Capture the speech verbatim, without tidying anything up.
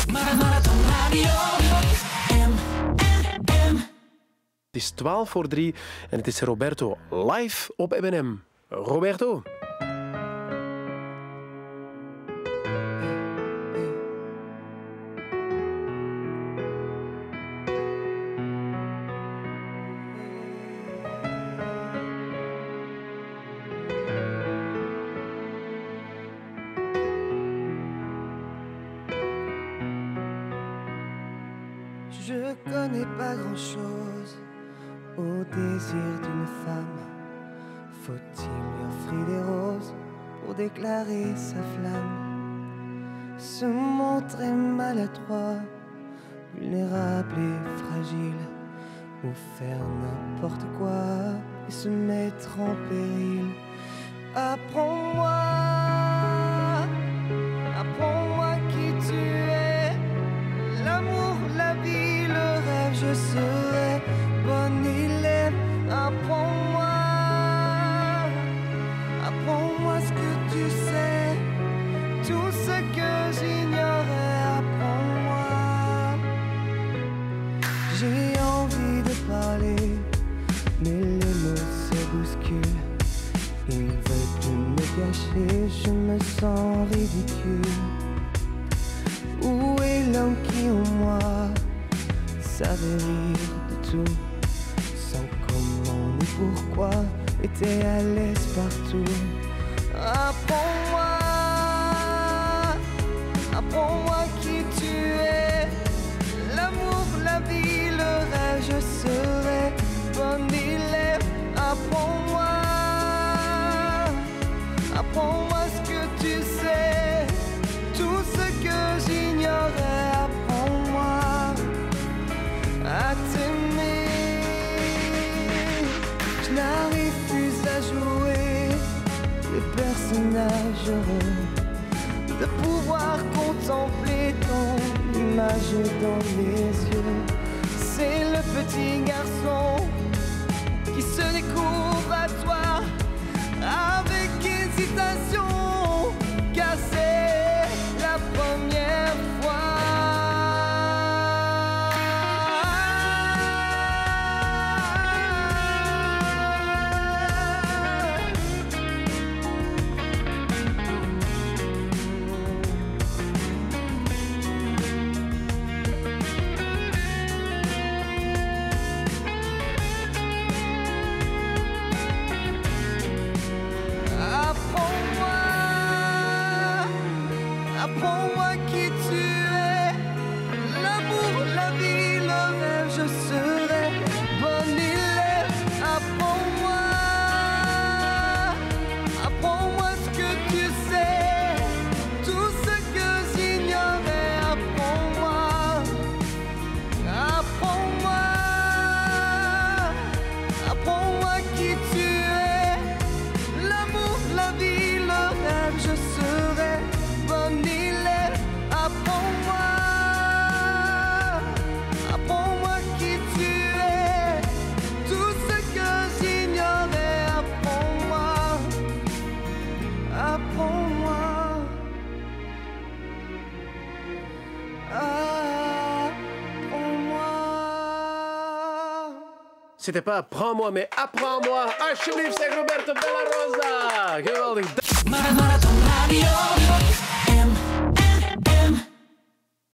Marathon Radio. M en M. Het is twaalf voor drie en het is Roberto live op M en M. Roberto. Je connais pas grand-chose au désir d'une femme. Faut-il lui offrir des roses pour déclarer sa flamme? Se montrer maladroit, vulnérable et fragile, ou faire n'importe quoi et se mettre en péril. Apprends-moi, apprends-moi qui tu es, l'amour, la vie, le rêve, je serai bon élève. Apprends-moi, apprends-moi ce que tu sais, tout ce que j'ignorais. Apprends-moi, j'ai envie de parler, mais les mots se bousculent. Ils veulent tout me cacher, je me sens ridicule. Où est l'homme qui en moi savait rire de tout, sans comment ni pourquoi, était à l'aise partout? Apprends-moi, apprends-moi qui tu es, l'amour, la vie, le rêve, je serai bon élève. Apprends-moi, apprends-moi ce que tu sais, tout ce que j'ignorais. Apprends-moi à t'aimer. Je n'arrive plus à jouer le personnage heureux, de pouvoir contempler ton image dans mes yeux. C'est le petit garçon qui se découvre à toi avec hésitation, car c'est la première fois. Apprends-moi qui tu es, l'amour, la vie, le rêve, je serai bon élève. Apprends-moi, apprends-moi ce que tu sais, tout ce que j'ignorais. Apprends-moi, apprends-moi, apprends-moi qui tu es, l'amour, la vie, le rêve, je serai bon élève. Apprends-moi, apprends-moi qui tu es, tout ce que j'ignorais. Apprends-moi, apprends-moi, apprends-moi. C'était pas apprends-moi, mais apprends-moi. Alsjeblieft, zeg Roberto Della Rosa. Geweldig. Marathon Radio.